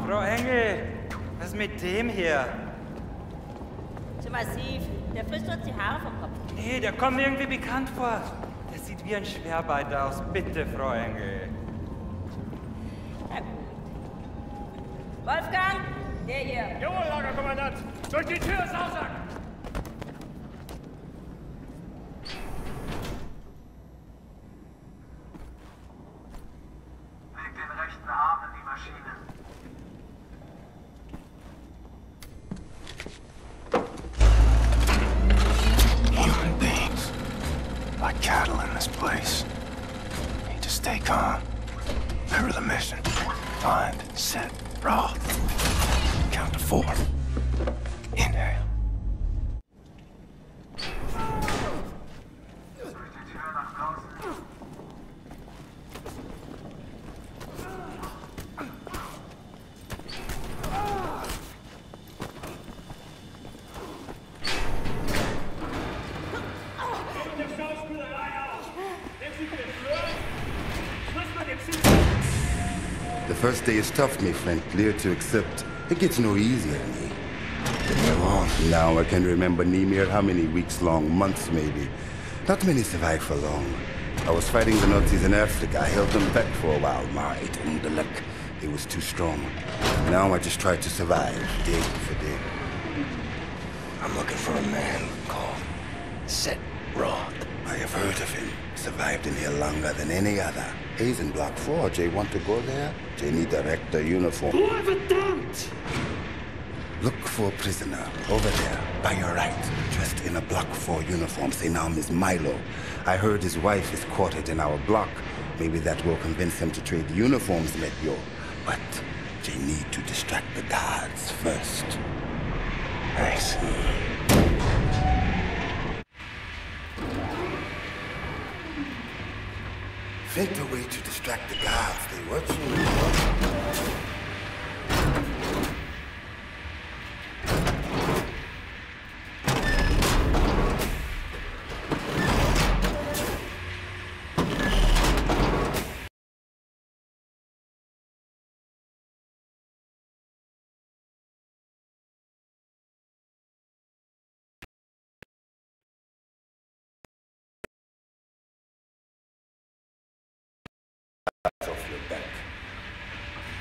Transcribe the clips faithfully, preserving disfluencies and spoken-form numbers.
Frau Engel, was ist mit dem hier? Zu massiv. Der frisst uns die Haare vom Kopf. Nee, der kommt mir irgendwie bekannt vor. Der sieht wie ein Schwerbeiter aus. Bitte, Frau Engel. Na gut. Wolfgang, der hier. Jawohl, Lagerkommandant. Durch die Tür, Sausack! Leg den rechten Arm in die Maschine. Human beings, like cattle in this place. Need to stay calm. Remember the mission. Find, set, raw. Count to four. Inhale. Durch die Tür nach draußen. The first day is tough, my friend, clear to accept. It gets no easier than me. Now I can remember near how many weeks long, months maybe. Not many survive for long. I was fighting the Nazis in Africa. I held them back for a while. My luck, it was too strong. Now I just try to survive, day for day. I'm looking for a man called Set Roth. I have heard of him. Survived in here longer than any other. He's in Block four. Jay want to go there? Jay need a rector uniform. Look for a prisoner over there, by your right, dressed in a Block four uniform. Say now, Miss Milo. I heard his wife is quartered in our block. Maybe that will convince him to trade uniforms, let yo. But Jay need to distract the guards first. Thanks. Think a way to distract the guards. They watching you. Off your back.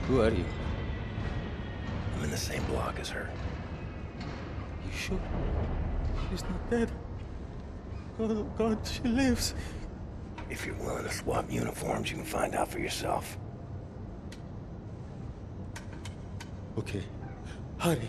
Who are you? I'm in the same block as her. You sure? She's not dead. Oh God, she lives. If you're willing to swap uniforms, you can find out for yourself. Okay, hurry.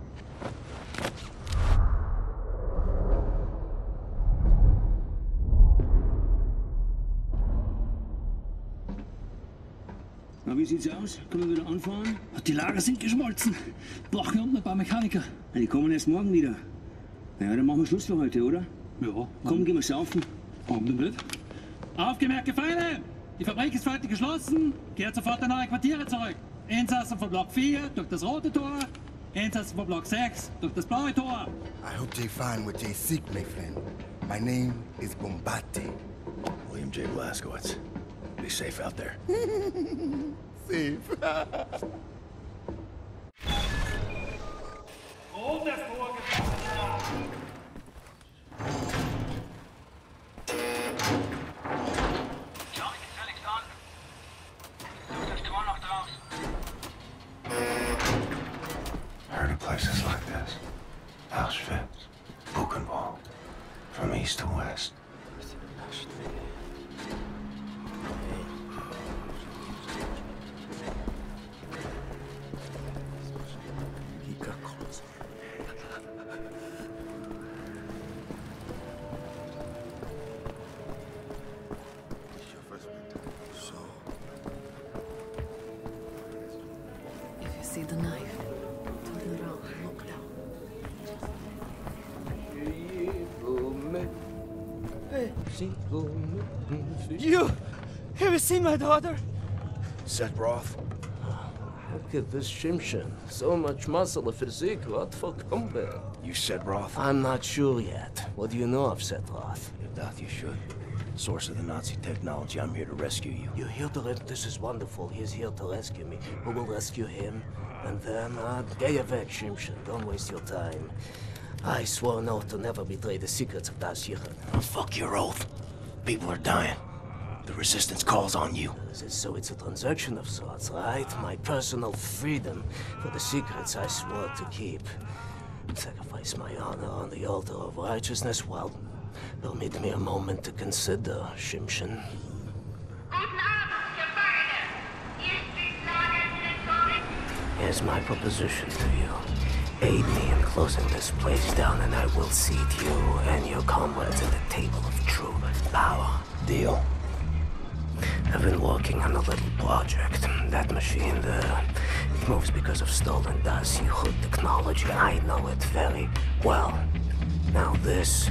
Na, wie sieht's aus? Können wir wieder anfahren? Die Lager sind geschmolzen. Brauchen wir unten ein paar Mechaniker. Ja, die kommen erst morgen wieder. Ja, dann machen wir Schluss für heute, oder? Ja. Komm, gehen wir saufen. Warum denn nicht? Aufgemerkt, Gefangene! Die Fabrik ist heute geschlossen. Kehrt sofort in eure Quartiere zurück. Insassen von Block vier durch das rote Tor. Insassen von Block sechs durch das blaue Tor. I hope they find what they seek, my friend. My name is Bombate. William J. Blazkowicz. Be safe out there. Safe. Oben das Tor getroffen. Schau dich gefälligst an. Such das Tor noch draus. Heard of places like this. Auschwitz, Buchenwald, from east to west. If you see the knife, turn around and look down. You! Have you seen my daughter? Set Roth? Look at this Shimshin. So much muscle, a physique. What for combat? You said Roth? I'm not sure yet. What do you know of Set Roth? If that you should. Source of the Nazi technology, I'm here to rescue you. You're here to rescue. This is wonderful. He's here to rescue me. Who will rescue him? And then, uh, get your back, Shimshin. Don't waste your time. I swore an oath to never betray the secrets of Das Yichud. Oh, fuck your oath. People are dying. The resistance calls on you. So it's a transaction of sorts, right? My personal freedom for the secrets I swore to keep. Sacrifice my honor on the altar of righteousness. Well, permit me a moment to consider, Shimshin. Here's my proposition to you. Aid me in closing this place down, and I will seat you and your comrades at the table of true power. Deal. I've been working on a little project. That machine there, it moves because of stolen Das Yichud technology. I know it very well. Now this...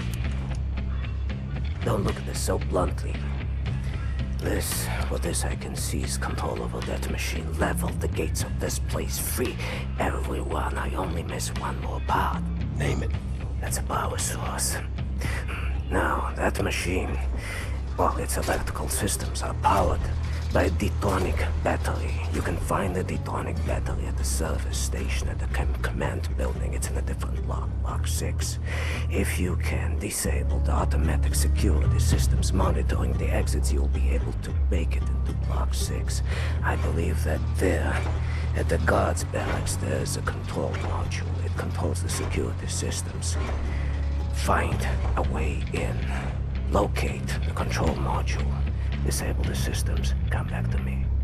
Don't look at this so bluntly. This, for this I can seize control over that machine, level the gates of this place, free everyone. I only miss one more part. Name it. That's a power source. Now, that machine, well, its electrical systems are powered by a detonic battery. You can find the detonic battery at the service station at the com command building. It's in a different block, block six. If you can disable the automatic security systems monitoring the exits, you'll be able to make it into block six. I believe that there, at the guards barracks, there's a control module. It controls the security systems. Find a way in. Locate the control module. Disable the systems. Come back to me.